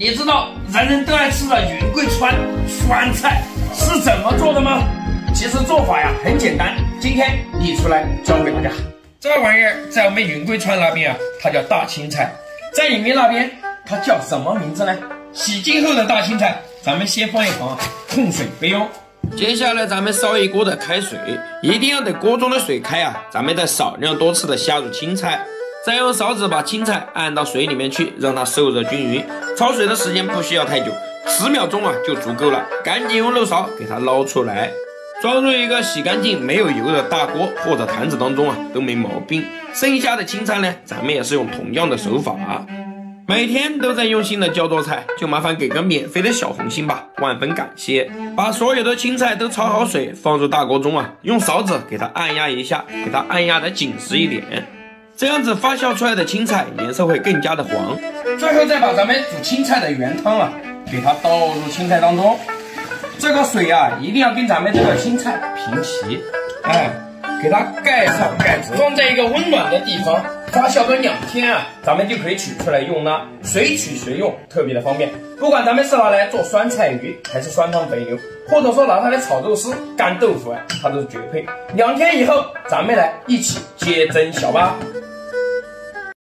你知道人人都爱吃的云贵川酸菜是怎么做的吗？其实做法呀很简单，今天你出来教给大家。这玩意儿在我们云贵川那边啊，它叫大青菜，在你们那边它叫什么名字呢？洗净后的大青菜，咱们先放一旁控水备用。接下来咱们烧一锅的开水，一定要等锅中的水开啊，咱们再少量多次的下入青菜。再用勺子把青菜按到水里面去，让它受热均匀。焯水的时间不需要太久，10秒钟啊就足够了。赶紧用漏勺给它捞出来，装入一个洗干净没有油的大锅或者坛子当中啊都没毛病。剩下的青菜呢，咱们也是用同样的手法。每天都在用心的教做菜，就麻烦给个免费的小红心吧，万分感谢。把所有的青菜都焯好水，放入大锅中啊，用勺子给它按压一下，给它按压的紧实一点。这样子发酵出来的青菜颜色会更加的黄。最后再把咱们煮青菜的原汤啊，给它倒入青菜当中。这个水啊，一定要跟咱们这个青菜平齐，给它盖上盖子，放在一个温暖的地方，发酵个2天啊，咱们就可以取出来用了，随取随用，特别的方便。不管咱们是拿来做酸菜鱼，还是酸汤肥牛，或者说拿它来炒肉丝、干豆腐啊，它都是绝配。2天以后，咱们来一起接蒸小巴。